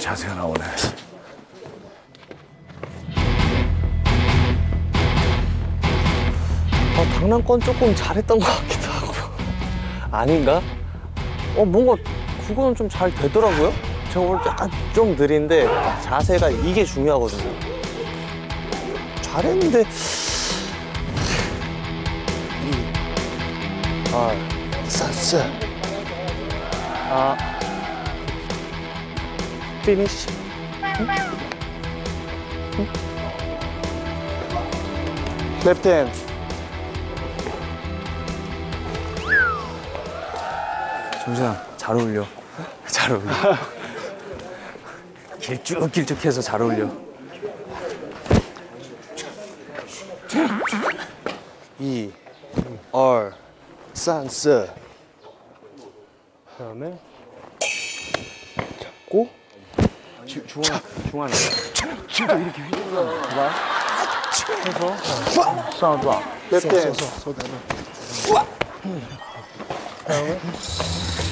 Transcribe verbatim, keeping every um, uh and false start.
자세가 나오네. 어, 장난건 조금 잘했던 것 같기도 하고. 아닌가? 어, 뭔가 그거는 좀 잘 되더라고요. 제가 오늘 약간 좀 느린데 자세가 이게 중요하거든요. 잘했는데 이, 아, 산스, 아, 피니시. 레프트 핸드. 정신아, 잘 어울려. 잘 어울려. 길쭉길쭉해서 잘 어울려. 이, 알, 산스. 그다음에 잡고 주, 중앙, 중앙에 진짜 이렇게 휘두르는 거 해서 사운드 레프트 핸드. 그다음에